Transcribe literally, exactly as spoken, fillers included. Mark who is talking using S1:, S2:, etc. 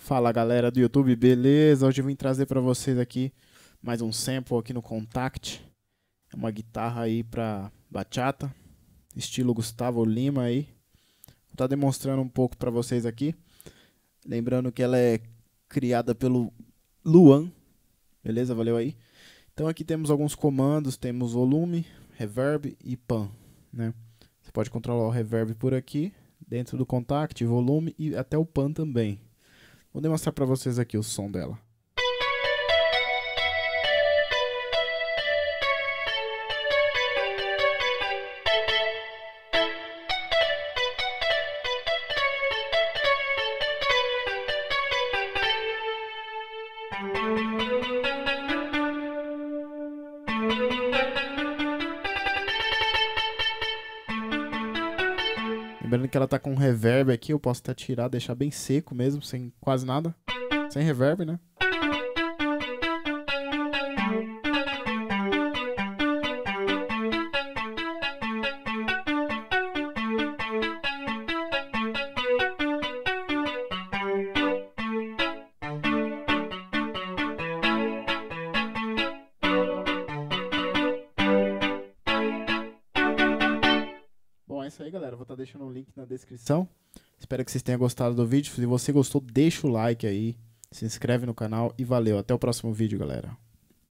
S1: Fala galera do YouTube, beleza? Hoje eu vim trazer para vocês aqui mais um sample aqui no Kontakt. É uma guitarra aí para bachata, estilo Gustavo Lima aí. Vou estar demonstrando um pouco para vocês aqui. Lembrando que ela é criada pelo Luan, beleza? Valeu aí. Então aqui temos alguns comandos, temos volume, reverb e pan, né? Você pode controlar o reverb por aqui, dentro do Kontakt, volume e até o pan também. Vou demonstrar para vocês aqui o som dela. Lembrando que ela tá com reverb aqui, eu posso até tirar, deixar bem seco mesmo, sem quase nada. Sem reverb, né? Bom, é isso aí, galera. Vou estar deixando o link na descrição. Espero que vocês tenham gostado do vídeo. Se você gostou, deixa o like aí. Se inscreve no canal e valeu. Até o próximo vídeo, galera.